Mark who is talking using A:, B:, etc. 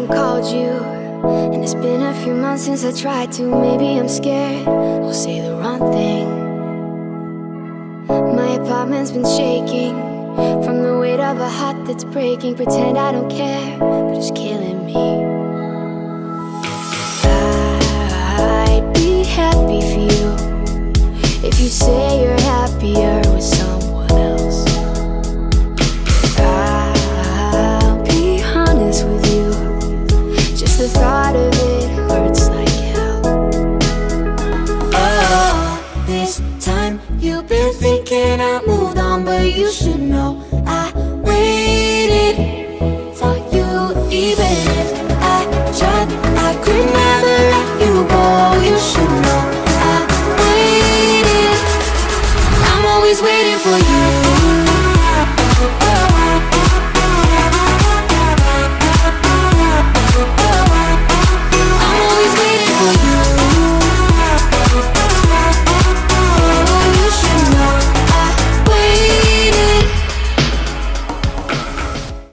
A: haven't called you, and it's been a few months since I tried to. Maybe I'm scared I'll say the wrong thing. My apartment's been shaking from the weight of a heart that's breaking. Pretend I don't care, but it's killing me. I'd be happy for you if you say you're happier with someone else. I'll be honest with you, just the thought of it hurts like hell. Oh, this time you've been thinking I moved on, but you should know